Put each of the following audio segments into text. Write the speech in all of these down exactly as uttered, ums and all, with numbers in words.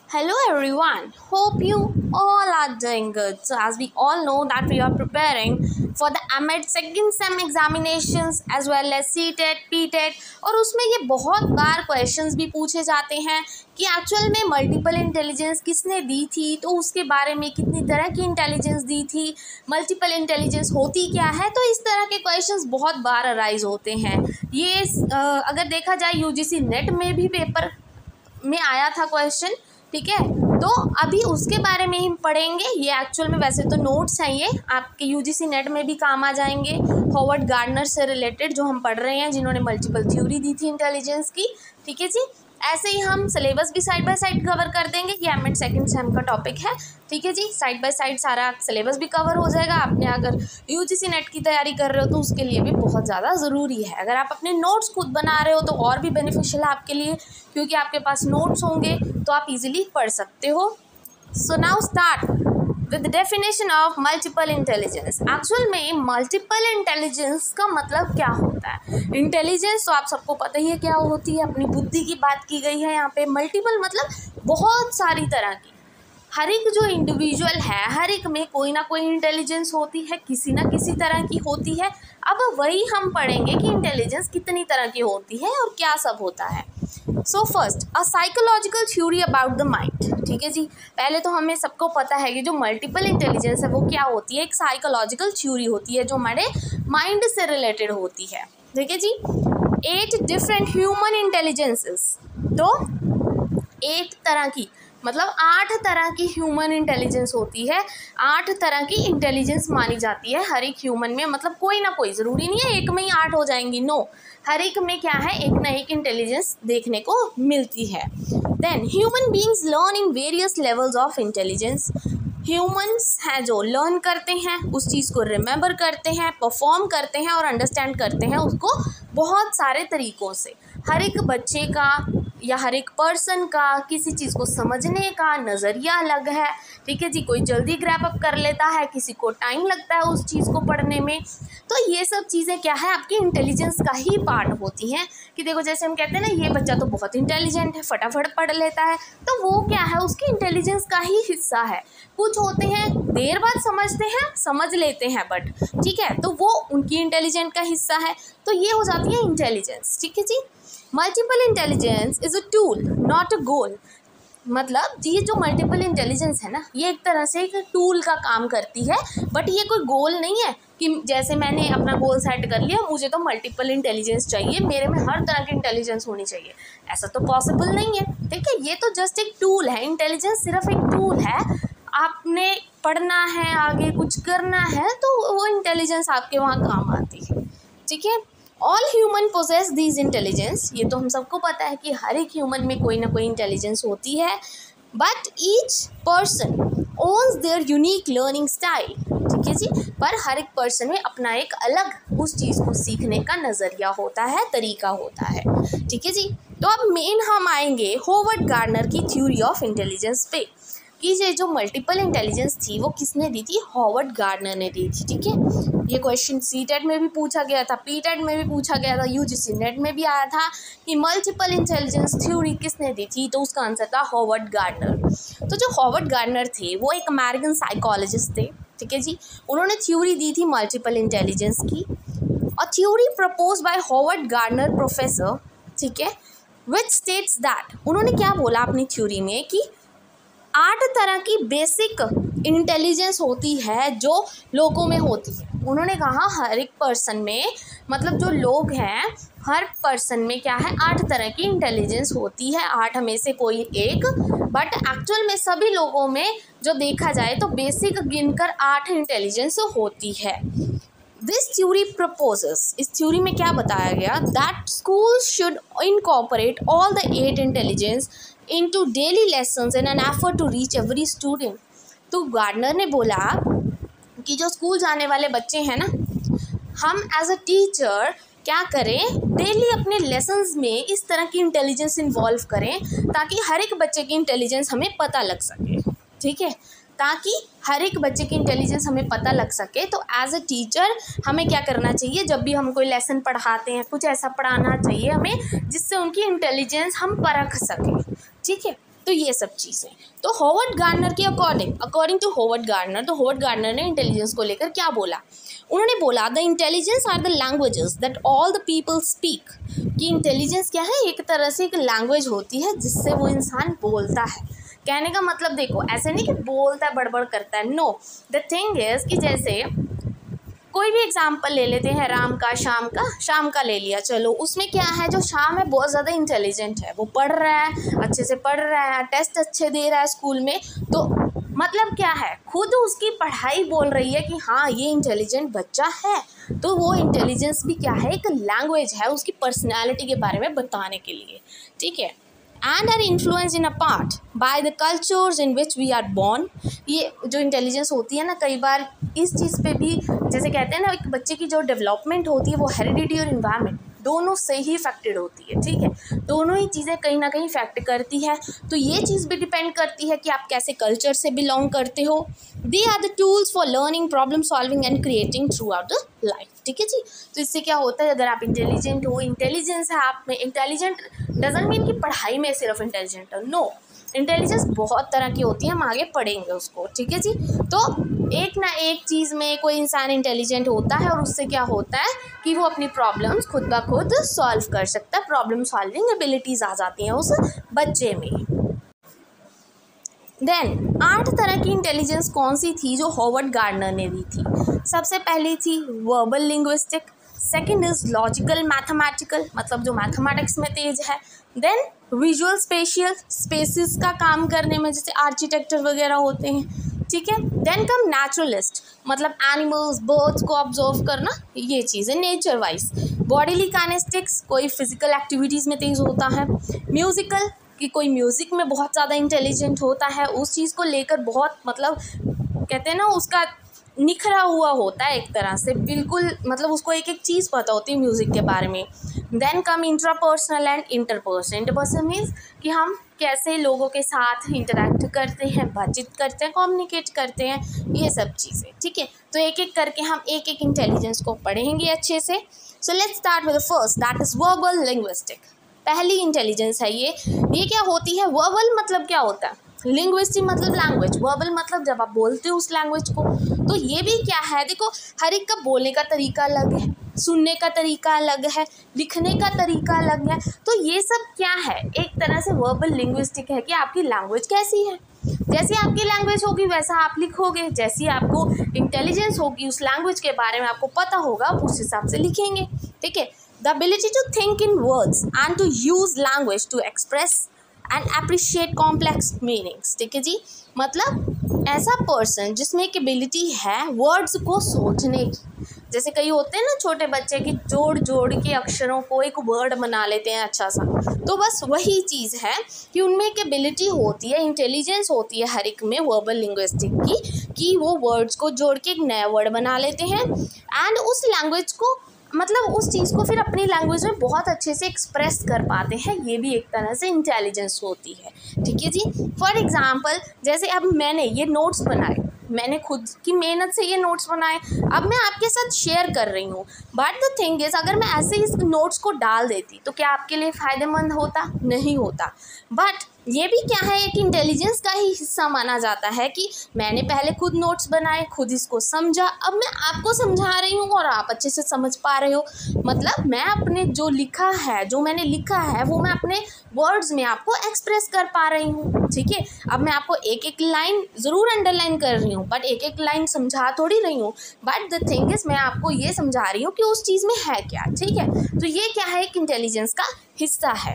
Hello everyone, hope you all are doing good. So as we all know that we are preparing for the M E D second sem examinations as well as C TET, P TET और उसमें ये बहुत बार questions भी पूछे जाते हैं कि actual में मल्टीपल इंटेलिजेंस किसने दी थी, तो उसके बारे में कितनी तरह की इंटेलिजेंस दी थी, मल्टीपल इंटेलिजेंस होती क्या है। तो इस तरह के क्वेश्चंस बहुत बार अराइज होते हैं। ये अगर देखा जाए यूजीसी नेट में भी पेपर में आया था क्वेश्चन, ठीक है। तो अभी उसके बारे में हम पढ़ेंगे। ये एक्चुअल में वैसे तो नोट्स हैं, ये आपके यूजीसी नेट में भी काम आ जाएंगे। हॉवर्ड गार्डनर से रिलेटेड जो हम पढ़ रहे हैं, जिन्होंने मल्टीपल थ्योरी दी थी इंटेलिजेंस की, ठीक है जी। ऐसे ही हम सिलेबस भी साइड बाय साइड कवर कर देंगे। ये एम एड सेकेंड सेम का टॉपिक है, ठीक है जी। साइड बाय साइड सारा सिलेबस भी कवर हो जाएगा। आपने अगर यूजीसी नेट की तैयारी कर रहे हो तो उसके लिए भी बहुत ज़्यादा ज़रूरी है। अगर आप अपने नोट्स खुद बना रहे हो तो और भी बेनिफिशियल है आपके लिए, क्योंकि आपके पास नोट्स होंगे तो आप इजीली पढ़ सकते हो। So now start with definition of multiple intelligence. Actual में मल्टीपल इंटेलिजेंस का मतलब क्या होता है? इंटेलिजेंस तो आप सबको पता ही है क्या होती है, अपनी बुद्धि की बात की गई है यहाँ पे। मल्टीपल मतलब बहुत सारी तरह की, हर एक जो इंडिविजुअल है हर एक में कोई ना कोई इंटेलिजेंस होती है, किसी ना किसी तरह की होती है। अब वही हम पढ़ेंगे कि इंटेलिजेंस कितनी तरह की होती है और क्या सब होता है। So first, a psychological theory about the mind, ठीक है जी। पहले तो हमें सबको पता है कि जो मल्टीपल इंटेलिजेंस है वो क्या होती है। एक साइकोलॉजिकल थ्योरी होती है जो हमारे माइंड से रिलेटेड होती है, ठीक है जी। एट डिफरेंट ह्यूमन इंटेलिजेंसेस, तो एट तरह की मतलब आठ तरह की ह्यूमन इंटेलिजेंस होती है। आठ तरह की इंटेलिजेंस मानी जाती है हर एक ह्यूमन में। मतलब कोई ना कोई, ज़रूरी नहीं है एक में ही आठ हो जाएंगी, नो, हर एक में क्या है, एक ना एक इंटेलिजेंस देखने को मिलती है। Then human beings learn in various levels of intelligence. Humans हैं जो लर्न करते हैं, उस चीज़ को रिमेंबर करते हैं, परफॉर्म करते हैं और अंडरस्टैंड करते हैं उसको बहुत सारे तरीक़ों से। हर एक बच्चे का या हर एक पर्सन का किसी चीज़ को समझने का नज़रिया अलग है, ठीक है जी। कोई जल्दी ग्रैप अप कर लेता है, किसी को टाइम लगता है उस चीज़ को पढ़ने में। तो ये सब चीज़ें क्या है, आपकी इंटेलिजेंस का ही पार्ट होती हैं। कि देखो जैसे हम कहते हैं ना, ये बच्चा तो बहुत इंटेलिजेंट है, फटाफट पढ़ लेता है, तो वो क्या है, उसकी इंटेलिजेंस का ही हिस्सा है। कुछ होते हैं देर बाद समझते हैं, समझ लेते हैं बट, ठीक है, तो वो उनकी इंटेलिजेंट का हिस्सा है। तो ये हो जाती है इंटेलिजेंस, ठीक है जी। Multiple intelligence is a tool not a goal. मतलब ये जो मल्टीपल इंटेलिजेंस है ना, ये एक तरह से एक टूल का काम करती है, बट ये कोई गोल नहीं है कि जैसे मैंने अपना गोल सेट कर लिया, मुझे तो मल्टीपल इंटेलिजेंस चाहिए, मेरे में हर तरह की इंटेलिजेंस होनी चाहिए, ऐसा तो पॉसिबल नहीं है, ठीक है। ये तो जस्ट एक टूल है, इंटेलिजेंस सिर्फ एक टूल है। आपने पढ़ना है, आगे कुछ करना है, तो वो इंटेलिजेंस आपके वहाँ काम आती है, ठीक है। All human possess these intelligence, ये तो हम सबको पता है कि हर एक ह्यूमन में कोई ना कोई इंटेलिजेंस होती है। But each person owns their unique learning style, ठीक है जी। पर हर एक पर्सन में अपना एक अलग उस चीज़ को सीखने का नज़रिया होता है, तरीका होता है, ठीक है जी। तो अब मेन हम आएंगे हॉवर्ड गार्डनर की थ्योरी ऑफ इंटेलिजेंस पे, कि ये जो मल्टीपल इंटेलिजेंस थी वो किसने दी थी, हॉवर्ड गार्डनर ने दी थी, ठीक है। ये क्वेश्चन सी टेट में भी पूछा गया था, पी टेट में भी पूछा गया था, यूजीसी नेट में भी आया था कि मल्टीपल इंटेलिजेंस थ्योरी किसने दी थी, तो उसका आंसर था हॉवर्ड गार्डनर। तो जो हॉवर्ड गार्डनर थे वो एक अमेरिकन साइकोलॉजिस्ट थे, ठीक है जी। उन्होंने थ्योरी दी थी मल्टीपल इंटेलिजेंस की, और theory propose by Howard Gardner professor, ठीक है, विच स्टेट्स दैट, उन्होंने क्या बोला अपनी थ्योरी में कि आठ तरह की बेसिक इंटेलिजेंस होती है जो लोगों में होती है। उन्होंने कहा हर एक पर्सन में, मतलब जो लोग हैं हर पर्सन में क्या है, आठ तरह की इंटेलिजेंस होती है, आठ में से कोई एक, बट एक्चुअल में सभी लोगों में जो देखा जाए तो बेसिक गिनकर आठ इंटेलिजेंस होती है। दिस थ्योरी प्रपोजेस, इस थ्योरी में क्या बताया गया, that schools should incorporate all the eight intelligence into daily lessons in an effort to reach every student। तो गार्डनर ने बोला कि जो स्कूल जाने वाले बच्चे हैं ना, हम एज अ टीचर क्या करें, डेली अपने लेसन्स में इस तरह की इंटेलिजेंस इन्वॉल्व करें ताकि हर एक बच्चे की इंटेलिजेंस हमें पता लग सके, ठीक है, ताकि हर एक बच्चे की इंटेलिजेंस हमें पता लग सके। तो एज अ टीचर हमें क्या करना चाहिए, जब भी हम कोई लेसन पढ़ाते हैं, कुछ ऐसा पढ़ाना चाहिए हमें जिससे उनकी इंटेलिजेंस हम परख सकें, ठीक है। तो ये सब चीज़ें। तो हॉवर्ड गार्डनर के according according to Howard Gardner तो हॉवर्ड गार्डनर ने इंटेलिजेंस को लेकर क्या बोला, उन्होंने बोला the intelligence are the languages that all the people speak, कि इंटेलिजेंस क्या है, एक तरह से एक लैंग्वेज होती है जिससे वो इंसान बोलता है। कहने का मतलब देखो ऐसे नहीं कि बोलता है बड़बड़ करता है, नो, द थिंग इज कि जैसे कोई भी एग्जाम्पल ले लेते हैं, राम का शाम का शाम का ले लिया, चलो उसमें क्या है, जो शाम है बहुत ज़्यादा इंटेलिजेंट है, वो पढ़ रहा है, अच्छे से पढ़ रहा है, टेस्ट अच्छे दे रहा है स्कूल में, तो मतलब क्या है, खुद उसकी पढ़ाई बोल रही है कि हाँ ये इंटेलिजेंट बच्चा है। तो वो इंटेलिजेंस भी क्या है, एक लैंग्वेज है उसकी पर्सनैलिटी के बारे में बताने के लिए, ठीक है। And are influence in a part by the cultures in which we are born. ये जो इंटेलिजेंस होती है ना, कई बार इस चीज़ पे भी, जैसे कहते हैं ना, एक बच्चे की जो डेवलपमेंट होती है वो हेरिडिटी और इन्वायरमेंट दोनों से ही इफेक्टेड होती है, ठीक है। दोनों ही चीज़ें कहीं ना कहीं इफेक्ट करती है। तो ये चीज़ भी डिपेंड करती है कि आप कैसे कल्चर से बिलोंग करते हो। They are the tools for learning, problem solving and creating throughout the life, ठीक है जी। तो इससे क्या होता है, अगर आप इंटेलिजेंट हो, इंटेलिजेंस है आप में, इंटेलिजेंट डजंट मीन कि पढ़ाई में सिर्फ इंटेलिजेंट हो, नो, इंटेलिजेंस बहुत तरह की होती है, हम आगे पढ़ेंगे उसको, ठीक है जी। तो एक ना एक चीज़ में कोई इंसान इंटेलिजेंट होता है और उससे क्या होता है कि वो अपनी प्रॉब्लम्स खुद ब खुद सॉल्व कर सकता है, प्रॉब्लम सॉल्विंग एबिलिटीज़ आ जाती हैं उस बच्चे में। देन आठ तरह की इंटेलिजेंस कौन सी थी जो हॉवर्ड गार्डनर ने दी थी। सबसे पहली थी verbal linguistic, second is logical mathematical, मतलब जो मैथमेटिक्स में तेज है। देन विजुअल स्पेशियल, स्पेसिस का काम करने में, जैसे आर्किटेक्चर वगैरह होते हैं, ठीक है। देन कम नेचुरलिस्ट, मतलब एनिमल्स बर्ड्स को ऑब्जर्व करना, ये चीज़ें नेचर वाइज। बॉडीली काइनेस्टिक्स, कोई फिजिकल एक्टिविटीज़ में तेज होता है। म्यूजिकल, कि कोई म्यूज़िक में बहुत ज़्यादा इंटेलिजेंट होता है, उस चीज़ को लेकर बहुत, मतलब कहते हैं ना, उसका निखरा हुआ होता है एक तरह से, बिल्कुल, मतलब उसको एक एक चीज़ पता होती है म्यूज़िक के बारे में। Then come intrapersonal and interpersonal. Interpersonal means कि हम कैसे लोगों के साथ इंटरेक्ट करते हैं, बातचीत करते हैं, कम्युनिकेट करते हैं, ये सब चीज़ें, ठीक है। तो एक एक करके हम एक एक इंटेलिजेंस को पढ़ेंगे अच्छे से। So let's start with the first, that is verbal linguistic. पहली इंटेलिजेंस है ये ये क्या होती है, वर्बल मतलब क्या होता है, लिंग्विस्टिक मतलब लैंग्वेज, वर्बल मतलब जब आप बोलते हो उस लैंग्वेज को। तो ये भी क्या है, देखो हर एक का बोलने का तरीका अलग है, सुनने का तरीका अलग है, लिखने का तरीका अलग है। तो ये सब क्या है, एक तरह से वर्बल लिंग्विस्टिक है कि आपकी लैंग्वेज कैसी है, जैसी आपकी लैंग्वेज होगी वैसा आप लिखोगे, जैसी आपको इंटेलिजेंस होगी उस लैंग्वेज के बारे में आपको पता होगा, उस हिसाब से लिखेंगे, ठीक है। The ability to think in words and to use language to express and appreciate complex meanings, ठीक है जी। मतलब ऐसा पर्सन जिसमें एक एबिलिटी है वर्ड्स को सोचने की, जैसे कई होते हैं ना छोटे बच्चे की जोड़ जोड़ के अक्षरों को एक वर्ड बना लेते हैं अच्छा सा, तो बस वही चीज़ है कि उनमें एक एबिलिटी होती है, इंटेलिजेंस होती है हर एक में वर्बल लिंग्विस्टिक की, कि वो वर्ड्स को जोड़ के एक नया वर्ड बना लेते हैं एंड उस लैंग्वेज को, मतलब उस चीज़ को फिर अपनी लैंग्वेज में बहुत अच्छे से एक्सप्रेस कर पाते हैं। ये भी एक तरह से इंटेलिजेंस होती है, ठीक है जी। फॉर एग्जांपल, जैसे अब मैंने ये नोट्स बनाए, मैंने खुद की मेहनत से ये नोट्स बनाए, अब मैं आपके साथ शेयर कर रही हूँ, बट द थिंग इज़ अगर मैं ऐसे ही इस नोट्स को डाल देती तो क्या आपके लिए फ़ायदेमंद होता, नहीं होता। बट ये भी क्या है, एक इंटेलिजेंस का ही हिस्सा माना जाता है कि मैंने पहले खुद नोट्स बनाए, खुद इसको समझा, अब मैं आपको समझा रही हूँ और आप अच्छे से समझ पा रहे हो। मतलब मैं अपने जो लिखा है, जो मैंने लिखा है वो मैं अपने वर्ड्स में आपको एक्सप्रेस कर पा रही हूँ, ठीक है। अब मैं आपको एक एक लाइन ज़रूर अंडरलाइन कर रही हूँ, बट एक एक लाइन समझा थोड़ी रही हूँ, बट द थिंग इज़ मैं आपको ये समझा रही हूँ कि उस चीज़ में है क्या, ठीक है। तो ये क्या है, एक इंटेलिजेंस का हिस्सा है।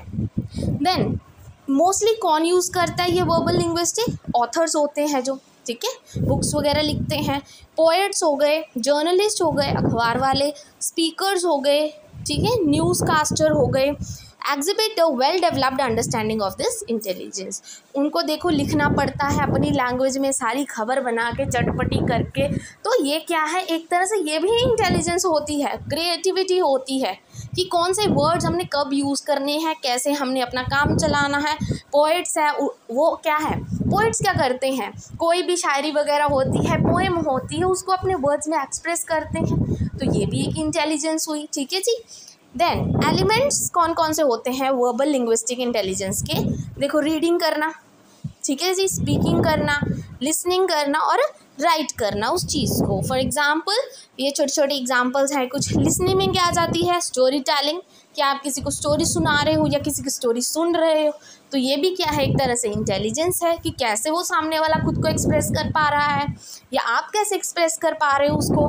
देन मोस्टली कौन यूज़ करता है ये वर्बल लिंग्विस्टिक, ऑथर्स होते हैं जो, ठीक है, बुक्स वगैरह लिखते हैं, पोएट्स हो गए, जर्नलिस्ट हो गए, अखबार वाले, स्पीकर्स हो गए, ठीक है, न्यूज़ कास्टर हो गए, exhibit a well developed understanding of this intelligence. उनको देखो लिखना पड़ता है अपनी लैंग्वेज में, सारी खबर बना के चटपटी करके, तो ये क्या है, एक तरह से ये भी इंटेलिजेंस होती है, क्रिएटिविटी होती है कि कौन से वर्ड्स हमने कब यूज़ करने हैं, कैसे हमने अपना काम चलाना है। पोइट्स है वो क्या है, पोइट्स क्या करते हैं, कोई भी शायरी वगैरह होती है, पोएम होती है, उसको अपने वर्ड्स में एक्सप्रेस करते हैं, तो ये भी एक इंटेलिजेंस हुई, ठीक है जी। देन एलिमेंट्स कौन कौन से होते हैं वर्बल लिंग्विस्टिक इंटेलिजेंस के, देखो रीडिंग करना, ठीक है जी, स्पीकिंग करना, लिसनिंग करना और राइट करना उस चीज़ को। फॉर एग्जांपल ये छोटे छोटे एग्जांपल्स हैं कुछ। लिसनिंग में क्या आ जाती है, स्टोरी टेलिंग, कि आप किसी को स्टोरी सुना रहे हो या किसी की स्टोरी सुन रहे हो, तो ये भी क्या है, एक तरह से इंटेलिजेंस है कि कैसे वो सामने वाला खुद को एक्सप्रेस कर पा रहा है या आप कैसे एक्सप्रेस कर पा रहे हो उसको।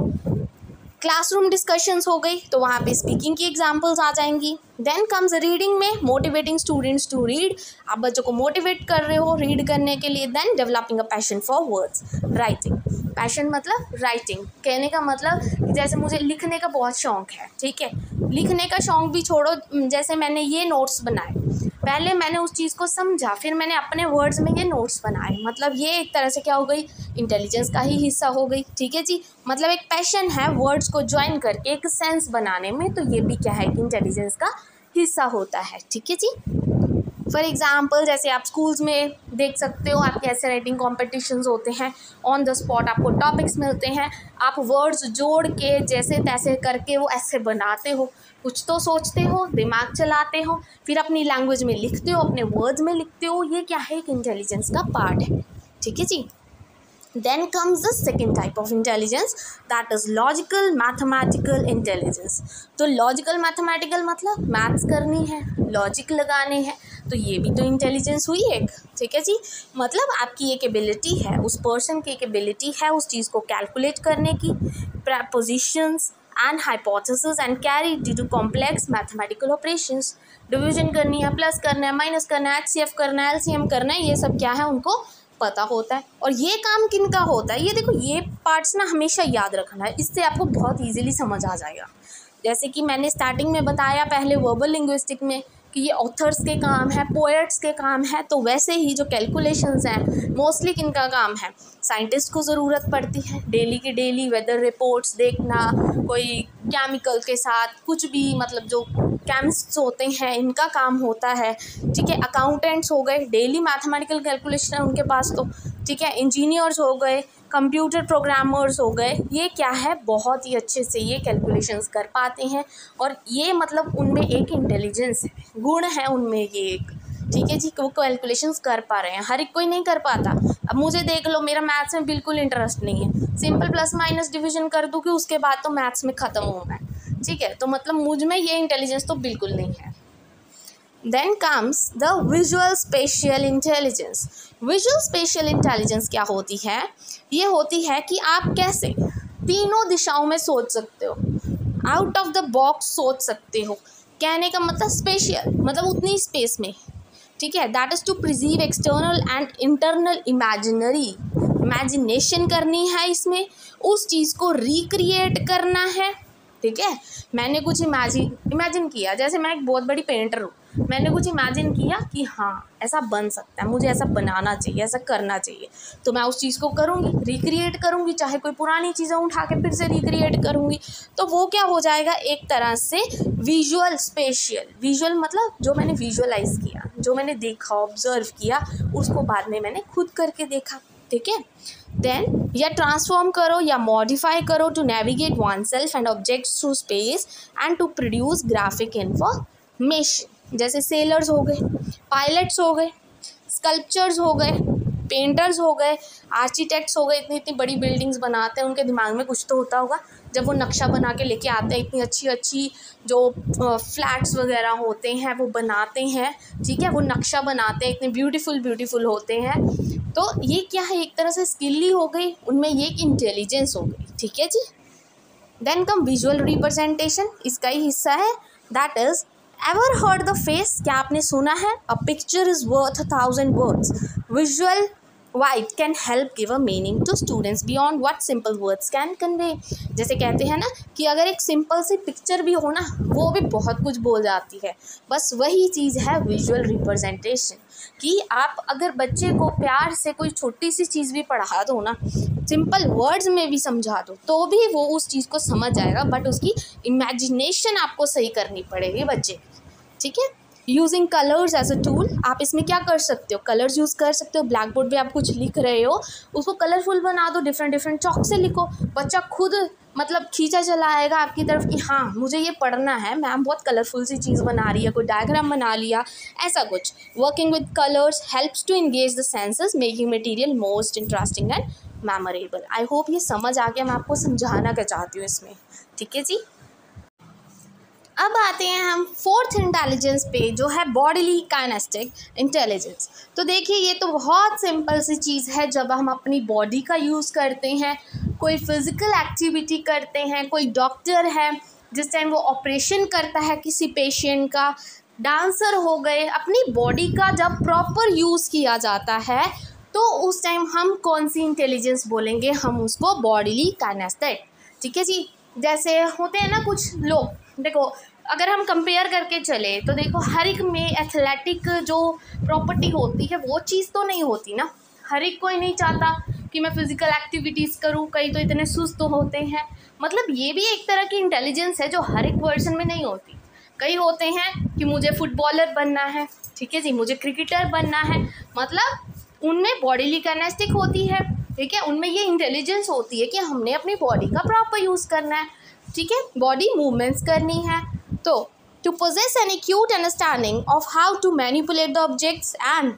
क्लासरूम डिस्कशंस हो गई, तो वहाँ पे स्पीकिंग की एग्जांपल्स आ जाएंगी। देन कम्स रीडिंग में, मोटिवेटिंग स्टूडेंट्स टू रीड, आप बच्चों को मोटिवेट कर रहे हो रीड करने के लिए। Then developing a passion for words, writing, passion मतलब राइटिंग, कहने का मतलब जैसे मुझे लिखने का बहुत शौक है, ठीक है, लिखने का शौक भी छोड़ो, जैसे मैंने ये नोट्स बनाए, पहले मैंने उस चीज़ को समझा, फिर मैंने अपने वर्ड्स में ये नोट्स बनाए, मतलब ये एक तरह से क्या हो गई, इंटेलिजेंस का ही हिस्सा हो गई। ठीक है जी, मतलब एक पैशन है वर्ड्स को ज्वाइन करके एक सेंस बनाने में, तो ये भी क्या है कि इंटेलिजेंस का हिस्सा होता है। ठीक है जी, फॉर एग्ज़ाम्पल जैसे आप स्कूल्स में देख सकते हो, आपके ऐसे राइटिंग कॉम्पिटिशन्स होते हैं, ऑन द स्पॉट आपको टॉपिक्स मिलते हैं, आप वर्ड्स जोड़ के जैसे तैसे करके वो ऐसे बनाते हो, कुछ तो सोचते हो, दिमाग चलाते हो, फिर अपनी लैंग्वेज में लिखते हो, अपने वर्ड्स में लिखते हो, ये क्या है, एक इंटेलिजेंस का पार्ट है। ठीक है जी, then comes the second type of intelligence, that is logical mathematical intelligence। तो logical mathematical मतलब मैथ्स करनी है, लॉजिक लगाने हैं, तो ये भी तो इंटेलिजेंस हुई एक। ठीक है जी, मतलब आपकी एक एबिलिटी है, उस पर्सन की एक एबिलिटी है उस चीज़ को कैलकुलेट करने की, propositions and hypothesis and carry due to complex mathematical operations. Division करनी है, प्लस करना है, माइनस करना है, एच सी एफ करना है, एल सी एम करना है, ये सब क्या है उनको पता होता है। और ये काम किन का होता है, ये देखो, ये पार्ट्स ना हमेशा याद रखना है, इससे आपको बहुत इजीली समझ आ जाएगा। जैसे कि मैंने स्टार्टिंग में बताया पहले वर्बल लिंग्विस्टिक में कि ये ऑथर्स के काम है, पोएट्स के काम है, तो वैसे ही जो कैलकुलेशंस हैं मोस्टली किनका काम है, साइंटिस्ट को ज़रूरत पड़ती है। डेली की डेली वेदर रिपोर्ट्स देखना, कोई केमिकल के साथ कुछ भी, मतलब जो केमिस्ट्स होते हैं इनका काम होता है। ठीक है, अकाउंटेंट्स हो गए, डेली मैथमेटिकल कैलकुलेशन है उनके पास तो। ठीक है, इंजीनियर्स हो गए, कंप्यूटर प्रोग्रामर्स हो गए, ये क्या है, बहुत ही अच्छे से ये कैलकुलेशंस कर पाते हैं, और ये मतलब उनमें एक इंटेलिजेंस है, गुण है उनमें ये एक। ठीक है जी, वो कैलकुलेशंस कर पा रहे हैं, हर एक कोई नहीं कर पाता। अब मुझे देख लो, मेरा मैथ्स में बिल्कुल इंटरेस्ट नहीं है, सिंपल प्लस माइनस डिवीजन कर दूँ कि उसके बाद तो मैथ्स में ख़त्म होना है। ठीक है, तो मतलब मुझ में ये इंटेलिजेंस तो बिल्कुल नहीं है। Then comes the visual spatial intelligence. Visual spatial intelligence क्या होती है, ये होती है कि आप कैसे तीनों दिशाओं में सोच सकते हो, आउट ऑफ द बॉक्स सोच सकते हो। कहने का मतलब स्पेशियल मतलब उतनी स्पेस में। ठीक है, that is to perceive external and internal imaginary, imagination करनी है इसमें, उस चीज़ को रिक्रिएट करना है। ठीक है, मैंने कुछ इमेजिन इमेजिन किया, जैसे मैं एक बहुत बड़ी पेंटर हूँ, मैंने कुछ इमेजिन किया कि हाँ ऐसा बन सकता है, मुझे ऐसा बनाना चाहिए, ऐसा करना चाहिए, तो मैं उस चीज़ को करूँगी, रिक्रिएट करूँगी, चाहे कोई पुरानी चीज़ें उठा के फिर से रिक्रिएट करूँगी, तो वो क्या हो जाएगा, एक तरह से विजुअल स्पेशियल। विजुअल मतलब जो मैंने विजुअलाइज किया, जो मैंने देखा, ऑब्जर्व किया, उसको बाद में मैंने खुद करके देखा। ठीक है, देन या ट्रांसफॉर्म करो या मॉडिफाई करो to navigate oneself and objects through space and to produce graphic information. जैसे सेलर्स हो गए, पायलट्स हो गए, स्कल्पचर्स हो गए, पेंटर्स हो गए, आर्किटेक्ट्स हो गए, इतनी इतनी बड़ी बिल्डिंग्स बनाते हैं, उनके दिमाग में कुछ तो होता होगा जब वो नक्शा बना के लेके आते हैं, इतनी अच्छी अच्छी जो फ्लैट्स वगैरह होते हैं वो बनाते हैं। ठीक है, वो नक्शा बनाते हैं, इतने ब्यूटीफुल ब्यूटीफुल होते हैं, तो ये क्या है, एक तरह से स्किल ही हो गई, उनमें ये एक इंटेलिजेंस हो गई। ठीक है जी, देन कम विजुअल रिप्रेजेंटेशन, इसका ही हिस्सा है, that is ever heard the phrase, क्या आपने सुना है, a picture is worth a thousand words, visual aid can help give a meaning to students beyond what simple words can convey. जैसे कहते हैं ना कि अगर एक सिंपल सी पिक्चर भी हो ना, वो भी बहुत कुछ बोल जाती है, बस वही चीज़ है विजुअल रिप्रेजेंटेशन, कि आप अगर बच्चे को प्यार से कोई छोटी सी चीज़ भी पढ़ा दो ना, सिंपल वर्ड्स में भी समझा दो, तो भी वो उस चीज़ को समझ जाएगा, बट उसकी इमेजिनेशन आपको सही करनी पड़ेगी बच्चे की। ठीक है, using colours as a tool, आप इसमें क्या कर सकते हो, कलर्स यूज़ कर सकते हो। ब्लैक बोर्ड पे आप कुछ लिख रहे हो, उसको कलरफुल बना दो, डिफरेंट डिफरेंट चॉक से लिखो, बच्चा खुद मतलब खींचा चला आएगा आपकी तरफ कि हाँ मुझे ये पढ़ना है, मैम बहुत कलरफुल सी चीज़ बना रही है, कोई डायग्राम बना लिया, ऐसा कुछ। Working with colours helps to engage the senses, making material most interesting and memorable. I hope ये समझ आ गया मैं आपको समझाना क्या चाहती हूँ इसमें, ठीक है जी। अब आते हैं हम फोर्थ इंटेलिजेंस पे, जो है बॉडीली काइनेस्टिक इंटेलिजेंस। तो देखिए ये तो बहुत सिंपल सी चीज़ है। जब हम अपनी बॉडी का यूज़ करते हैं, कोई फिज़िकल एक्टिविटी करते हैं, कोई डॉक्टर है जिस टाइम वो ऑपरेशन करता है किसी पेशेंट का, डांसर हो गए, अपनी बॉडी का जब प्रॉपर यूज़ किया जाता है तो उस टाइम हम कौन सी इंटेलिजेंस बोलेंगे, हम उसको बॉडीली काइनेस्टिक, ठीक है जी। जैसे होते हैं ना कुछ लोग, देखो अगर हम कंपेयर करके चले तो देखो हर एक में एथलेटिक जो प्रॉपर्टी होती है वो चीज़ तो नहीं होती ना। हर एक कोई नहीं चाहता कि मैं फ़िज़िकल एक्टिविटीज़ करूं, कई तो इतने सुस्त होते हैं। मतलब ये भी एक तरह की इंटेलिजेंस है जो हर एक पर्सन में नहीं होती। कई होते हैं कि मुझे फुटबॉलर बनना है, ठीक है जी, मुझे क्रिकेटर बनना है, मतलब उनमें बॉडीली काइनेस्टिक होती है, ठीक है, उनमें ये इंटेलिजेंस होती है कि हमने अपनी बॉडी का प्रॉपर यूज़ करना है, ठीक है, बॉडी मूवमेंट्स करनी है। तो to possess an acute understanding of how to manipulate the objects and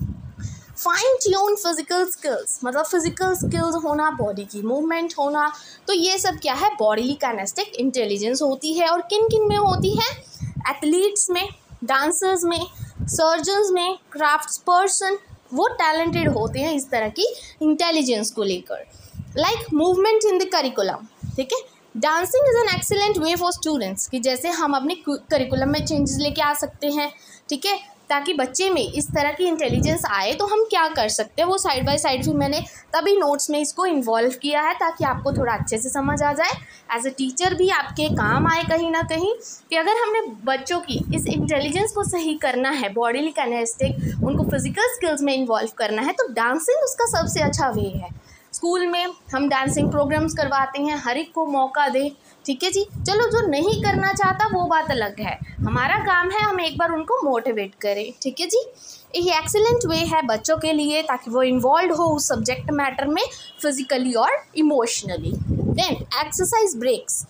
fine tune physical skills, मतलब फिजिकल स्किल्स होना, बॉडी की मूवमेंट होना, तो ये सब क्या है, बॉडीली काइनेस्टिक इंटेलिजेंस होती है। और किन किन में होती है, एथलीट्स में, डांसर्स में, सर्जन्स में, क्राफ्ट्स पर्सन, वो टैलेंटेड होते हैं इस तरह की इंटेलिजेंस को लेकर। Like movement in the curriculum, ठीक है, dancing is an excellent way for students, कि जैसे हम अपने करिकुलम में चेंजेस लेके आ सकते हैं, ठीक है, ताकि बच्चे में इस तरह की इंटेलिजेंस आए तो हम क्या कर सकते हैं, वो साइड बाय साइड भी मैंने तभी नोट्स में इसको इन्वॉल्व किया है ताकि आपको थोड़ा अच्छे से समझ आ जाए, एज ए टीचर भी आपके काम आए कहीं ना कहीं, कि अगर हमने बच्चों की इस इंटेलिजेंस को सही करना है, बॉडीली काइनेस्टिक, उनको फिजिकल स्किल्स में इन्वॉल्व करना है, तो डांसिंग उसका सबसे अच्छा वे है। स्कूल में हम डांसिंग प्रोग्राम्स करवाते हैं, हर एक को मौका दें, ठीक है जी। चलो जो नहीं करना चाहता वो बात अलग है, हमारा काम है हम एक बार उनको मोटिवेट करें, ठीक है जी। ये एक्सीलेंट वे है बच्चों के लिए ताकि वो इन्वॉल्व हो उस सब्जेक्ट मैटर में फिजिकली और इमोशनली। देन एक्सरसाइज ब्रेक्स,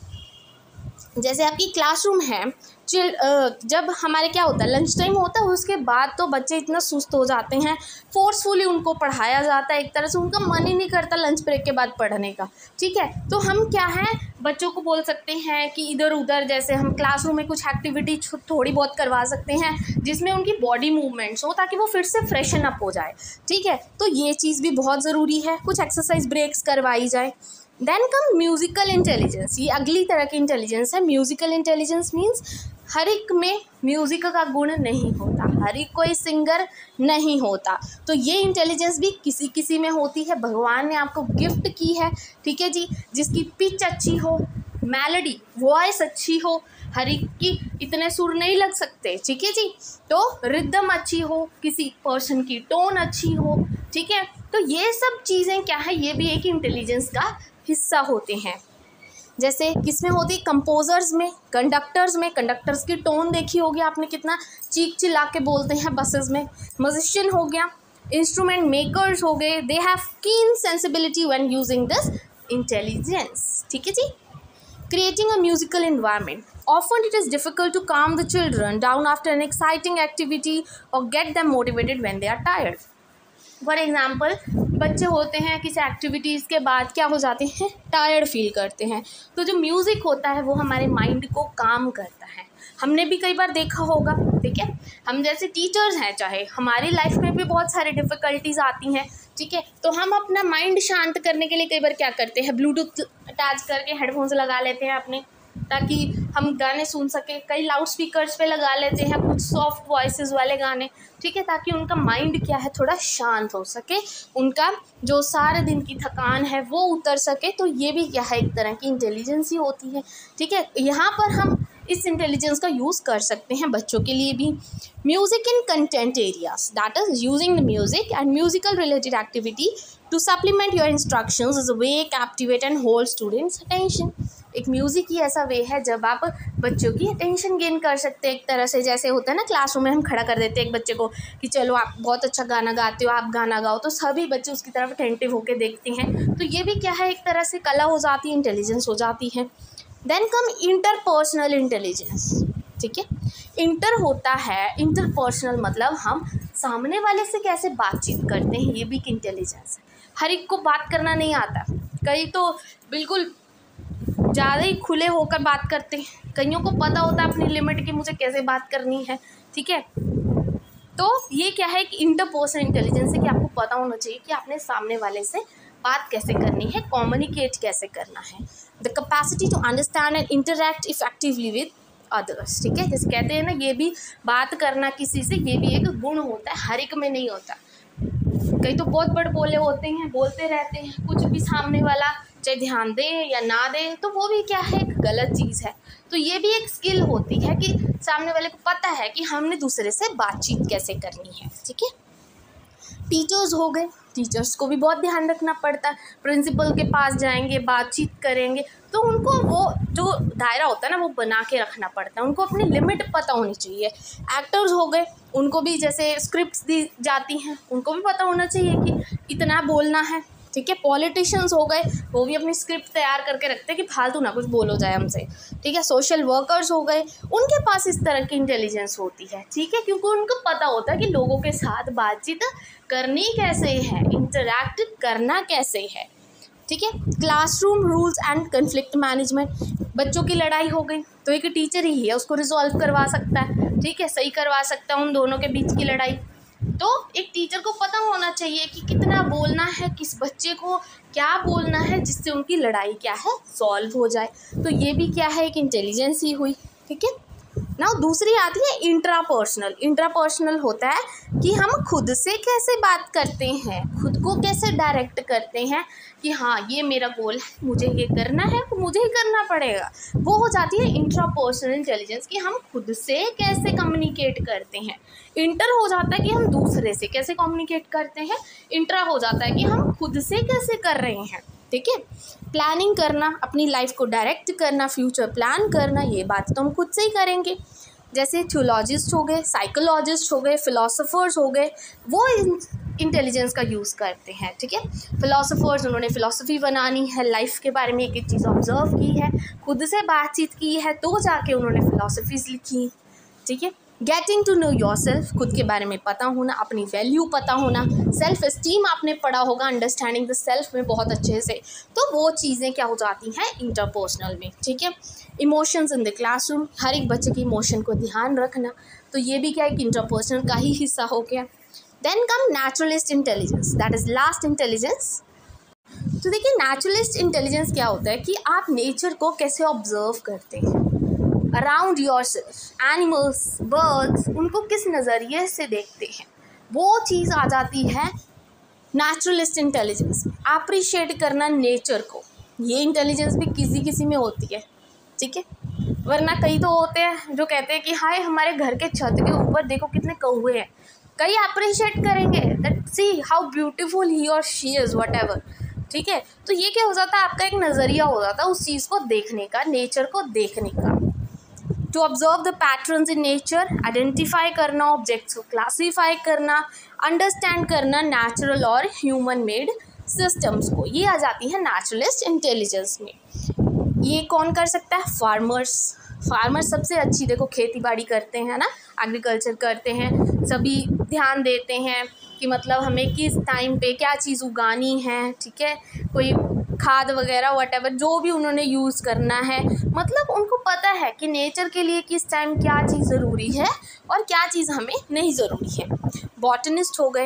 जैसे आपकी क्लासरूम है, चिल जब हमारे क्या होता है, लंच टाइम होता है, उसके बाद तो बच्चे इतना सुस्त हो जाते हैं, फोर्सफुली उनको पढ़ाया जाता है, एक तरह से उनका मन ही नहीं करता लंच ब्रेक के बाद पढ़ने का, ठीक है। तो हम क्या है, बच्चों को बोल सकते हैं कि इधर उधर, जैसे हम क्लासरूम में कुछ एक्टिविटी थोड़ी बहुत करवा सकते हैं जिसमें उनकी बॉडी मूवमेंट्स हो ताकि वो फिर से फ्रेशन अप हो जाए, ठीक है। तो ये चीज़ भी बहुत ज़रूरी है, कुछ एक्सरसाइज ब्रेक्स करवाई जाए। देन कम म्यूज़िकल इंटेलिजेंस, ये अगली तरह की इंटेलिजेंस है। म्यूज़िकल इंटेलिजेंस मीन्स हर एक में म्यूज़िक का गुण नहीं होता, हर एक कोई सिंगर नहीं होता, तो ये इंटेलिजेंस भी किसी किसी में होती है, भगवान ने आपको गिफ्ट की है, ठीक है जी। जिसकी पिच अच्छी हो, मेलोडी वॉइस अच्छी हो, हर एक की इतने सुर नहीं लग सकते, ठीक है जी, तो रिदम अच्छी हो, किसी पर्सन की टोन अच्छी हो, ठीक है। तो ये सब चीज़ें क्या है, ये भी एक इंटेलिजेंस का हिस्सा होते हैं। जैसे किसमें होती है, कंपोजर्स में, कंडक्टर्स में, कंडक्टर्स की टोन देखी होगी आपने, कितना चीख चिल्ला के बोलते हैं बसेस में। म्यूजिशियन हो गया, इंस्ट्रूमेंट मेकर्स हो गए, they have keen sensibility when using this intelligence, ठीक है जी। Creating a musical environment, often it is difficult to calm the children down after an exciting activity or get them motivated when they are tired. For example, बच्चे होते हैं किसी activities के बाद क्या हो जाते हैं, टायर्ड फील करते हैं, तो जो म्यूज़िक होता है वो हमारे माइंड को काम करता है। हमने भी कई बार देखा होगा, ठीक है, हम जैसे टीचर्स हैं, चाहे हमारी लाइफ में भी बहुत सारी डिफ़िकल्टीज़ आती हैं, ठीक है, तो हम अपना माइंड शांत करने के लिए कई बार क्या करते हैं, ब्लूटूथ अटैच करके हेडफोन्स लगा लेते हैं अपने, ताकि हम गाने सुन सकें। कई लाउड स्पीकर्स पे लगा लेते हैं कुछ सॉफ्ट वॉइसेस वाले गाने, ठीक है, ताकि उनका माइंड क्या है, थोड़ा शांत हो सके, उनका जो सारे दिन की थकान है वो उतर सके। तो ये भी क्या है, एक तरह की इंटेलिजेंस ही होती है, ठीक है। यहाँ पर हम इस इंटेलिजेंस का यूज़ कर सकते हैं बच्चों के लिए भी। Music in content areas, that is using the music and musical related activity to supplement your instructions is a way captivate and hold students' attention. एक म्यूज़िक ही ऐसा वे है जब आप बच्चों की अटेंशन गेन कर सकते हैं एक तरह से। जैसे होता है ना क्लासरूम में हम खड़ा कर देते हैं एक बच्चे को कि चलो आप बहुत अच्छा गाना गाते हो, आप गाना गाओ, तो सभी बच्चे उसकी तरफ अटेंटिव होकर देखते हैं। तो ये भी क्या है, एक तरह से कला हो जाती है, इंटेलिजेंस हो जाती है। Then come interpersonal intelligence. ठीक है, इंटर होता है, इंटरपर्सनल मतलब हम सामने वाले से कैसे बातचीत करते हैं, ये भी एक इंटेलिजेंस है। हर एक को बात करना नहीं आता, कई तो बिल्कुल ज़्यादा ही खुले होकर बात करते हैं, कईयों को पता होता है अपनी लिमिट की मुझे कैसे बात करनी है। ठीक है, तो ये क्या है कि इंटरपर्सनल इंटेलिजेंस है कि आपको पता होना चाहिए कि आपने सामने वाले से बात कैसे करनी है, कम्युनिकेट कैसे करना है। The capacity to understand and interact effectively with others. ठीक है, जैसे कहते हैं ना, ये भी बात करना किसी से, ये भी एक गुण होता है, हर एक में नहीं होता। कई तो बहुत बड़े बोले होते हैं, बोलते रहते हैं, कुछ भी सामने वाला चाहे ध्यान दे या ना दे तो वो भी क्या है, एक गलत चीज़ है। तो ये भी एक स्किल होती है कि सामने वाले को पता है कि हमने दूसरे से बातचीत कैसे करनी है। ठीक है, टीचर्स हो गए, टीचर्स को भी बहुत ध्यान रखना पड़ता है। प्रिंसिपल के पास जाएंगे, बातचीत करेंगे, तो उनको वो जो दायरा होता है ना वो बना के रखना पड़ता है, उनको अपनी लिमिट पता होनी चाहिए। एक्टर्स हो गए, उनको भी जैसे स्क्रिप्ट्स दी जाती हैं, उनको भी पता होना चाहिए कि इतना बोलना है। ठीक है, पॉलिटिशियंस हो गए, वो भी अपनी स्क्रिप्ट तैयार करके रखते हैं कि फालतू ना कुछ बोलो जाए हमसे। ठीक है, सोशल वर्कर्स हो गए, उनके पास इस तरह की इंटेलिजेंस होती है। ठीक है, क्योंकि उनको पता होता है कि लोगों के साथ बातचीत करनी कैसे है, इंटरैक्ट करना कैसे है। ठीक है, classroom rules and conflict management, बच्चों की लड़ाई हो गई तो एक टीचर ही है उसको रिजॉल्व करवा सकता है। ठीक है, सही करवा सकता है उन दोनों के बीच की लड़ाई। तो एक टीचर को पता होना चाहिए कि कितना बोलना है, किस बच्चे को क्या बोलना है जिससे उनकी लड़ाई क्या है, सॉल्व हो जाए। तो ये भी क्या है, एक इंटेलिजेंस ही हुई। ठीक है, ना दूसरी आती है इंट्रापर्सनल। इंट्रापर्सनल होता है कि हम खुद से कैसे बात करते हैं, खुद को कैसे डायरेक्ट करते हैं कि हाँ ये मेरा गोल है, मुझे ये करना है, तो मुझे ही करना पड़ेगा। वो हो जाती है इंट्रापर्सनल इंटेलिजेंस कि हम खुद से कैसे कम्युनिकेट करते हैं। इंटर हो जाता है कि हम दूसरे से कैसे कम्युनिकेट करते हैं, इंट्रा हो जाता है कि हम खुद से कैसे कर रहे हैं। ठीक है, प्लानिंग करना, अपनी लाइफ को डायरेक्ट करना, फ्यूचर प्लान करना, ये बात तो हम खुद से ही करेंगे। जैसे थियोलॉजिस्ट हो गए, साइकोलॉजिस्ट हो गए, फिलोसोफर्स हो गए, वो इंटेलिजेंस का यूज़ करते हैं। ठीक है, फिलोसोफर्स, उन्होंने फ़िलासफ़ी बनानी है, लाइफ के बारे में एक एक चीज़ ऑब्जर्व की है, खुद से बातचीत की है, तो जाके उन्होंने फ़िलासफ़ीज़ लिखी। ठीक है, getting to know yourself, खुद के बारे में पता होना, अपनी वैल्यू पता होना, सेल्फ एस्टीम आपने पढ़ा होगा, अंडरस्टैंडिंग द सेल्फ में बहुत अच्छे से। तो वो चीज़ें क्या हो जाती हैं इंटरपर्सनल में। ठीक है, इमोशंस इन द क्लासरूम, हर एक बच्चे की इमोशन को ध्यान रखना, तो ये भी क्या एक इंटरपर्सनल का ही हिस्सा हो गया। Then come naturalist intelligence, that is last intelligence. तो देखिए नेचुरलिस्ट इंटेलिजेंस क्या होता है कि आप नेचर को कैसे ऑब्जर्व करते हैं, around yourself, animals, birds, उनको किस नज़रिए से देखते हैं, वो चीज़ आ जाती है नेचुरलिस्ट इंटेलिजेंस में। अप्रिशिएट करना नेचर को, ये इंटेलिजेंस भी किसी किसी में होती है। ठीक है, वरना कई तो होते हैं जो कहते हैं कि हाय हमारे घर के छत के ऊपर देखो कितने कौवे हैं, कई अप्रिशिएट करेंगे that see how beautiful he और शी इज़ वट एवर। ठीक है, तो ये क्या हो जाता है, आपका एक नज़रिया हो जाता है उस चीज़ को देखने का, नेचर को देखने का। To observe the patterns in nature, identify करना, ऑब्जेक्ट्स को क्लासीफाई करना, अंडरस्टैंड करना नेचुरल और ह्यूमन मेड सिस्टम्स को, ये आ जाती है नेचुरलिस्ट इंटेलिजेंस में। ये कौन कर सकता है, फार्मर्स। फार्मर्स सबसे अच्छी देखो खेती बाड़ी करते हैं ना, एग्रीकल्चर करते हैं, सभी ध्यान देते हैं कि मतलब हमें किस टाइम पे क्या चीज़ उगानी है। ठीक है, कोई खाद वगैरह वटेवर जो भी उन्होंने यूज़ करना है, मतलब उनको पता है कि नेचर के लिए किस टाइम क्या चीज़ ज़रूरी है और क्या चीज़ हमें नहीं ज़रूरी है। बॉटनिस्ट हो गए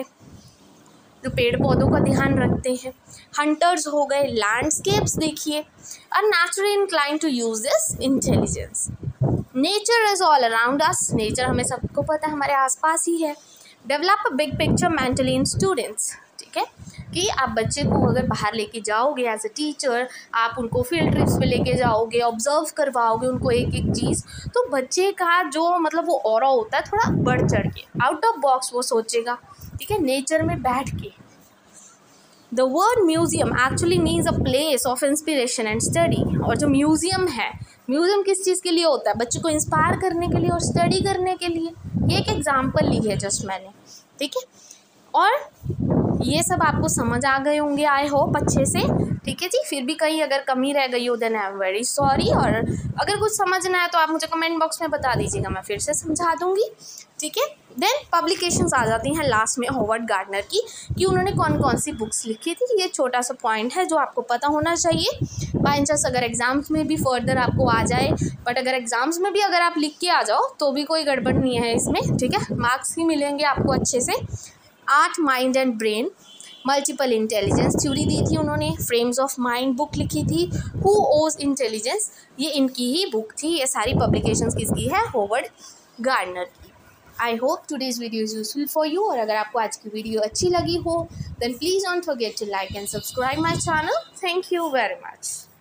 जो पेड़ पौधों का ध्यान रखते हैं, हंटर्स हो गए, लैंडस्केप्स देखिए, are naturally incline to use this intelligence. Nature is all around us, nature हमें सबको पता है हमारे आसपास ही है। Develop a big picture mentally in students. ठीक है, कि आप बच्चे को अगर बाहर लेके जाओगे एज ए टीचर, आप उनको फील्ड ट्रिप्स पे लेके जाओगे, ऑब्जर्व करवाओगे उनको एक एक चीज़, तो बच्चे का जो मतलब वो ऑरा होता है थोड़ा बढ़ चढ़ के, आउट ऑफ बॉक्स वो सोचेगा। ठीक है, नेचर में बैठ के the word museum actually means a place of inspiration and study. और जो म्यूजियम है, म्यूजियम किस चीज़ के लिए होता है? बच्चों को इंस्पायर करने के लिए और स्टडी करने के लिए। ये एक एग्जाम्पल ली है जस्ट मैंने, ठीक है। और ये सब आपको समझ आ गए होंगे आई होप अच्छे से, ठीक है जी। फिर भी कहीं अगर कमी रह गई हो then I am very sorry. और अगर कुछ समझना है तो आप मुझे कमेंट बॉक्स में बता दीजिएगा, मैं फिर से समझा दूंगी, ठीक है। देन पब्लिकेशंस आ जाती हैं लास्ट में हॉवर्ड गार्डनर की, कि उन्होंने कौन कौन सी बुक्स लिखी थी। ये छोटा सा पॉइंट है जो आपको पता होना चाहिए। बाई चांस अगर एग्जाम्स में भी फर्दर आपको आ जाए, बट अगर एग्जाम्स में भी अगर आप लिख के आ जाओ तो भी कोई गड़बड़ नहीं है इसमें, ठीक है। मार्क्स ही मिलेंगे आपको अच्छे से। Art, mind and brain, multiple intelligence theory दी थी उन्होंने। फ्रेम्स ऑफ माइंड बुक लिखी थी। हु ओज इंटेलिजेंस, ये इनकी ही बुक थी। ये सारी पब्लिकेशंस किसकी है? हॉवर्ड गार्डनर की। I hope today's video is useful for you. और अगर आपको आज की वीडियो अच्छी लगी हो then please don't forget to like and subscribe my channel. Thank you very much.